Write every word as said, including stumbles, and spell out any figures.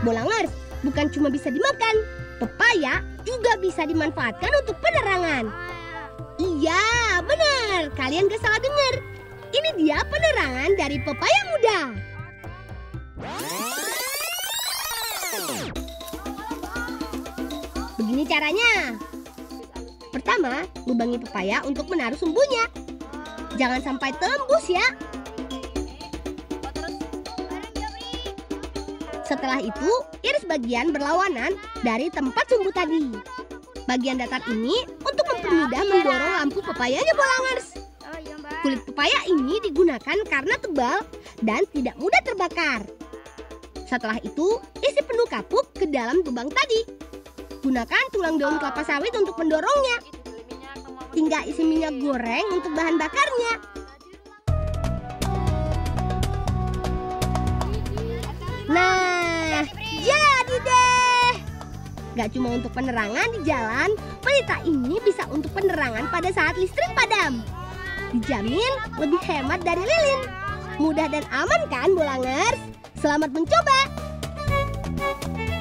Bolangers, bukan cuma bisa dimakan, pepaya juga bisa dimanfaatkan untuk penerangan. Iya, benar. Kalian gak salah dengar. Ini dia penerangan dari pepaya muda. Begini caranya. Pertama, lubangi pepaya untuk menaruh sumbunya. Jangan sampai tembus ya. Setelah itu, iris bagian berlawanan dari tempat sumbu tadi. Bagian datar ini untuk mempermudah mendorong lampu pepayanya, Bolangers. Kulit pepaya ini digunakan karena tebal dan tidak mudah terbakar. Setelah itu, isi penuh kapuk ke dalam lubang tadi. Gunakan tulang daun kelapa sawit untuk mendorongnya. Hingga isi minyak goreng untuk bahan bakarnya. Nah, jadi deh. Gak cuma untuk penerangan di jalan, pelita ini bisa untuk penerangan pada saat listrik padam. Dijamin lebih hemat dari lilin. Mudah dan aman kan, Bolangers? Selamat mencoba!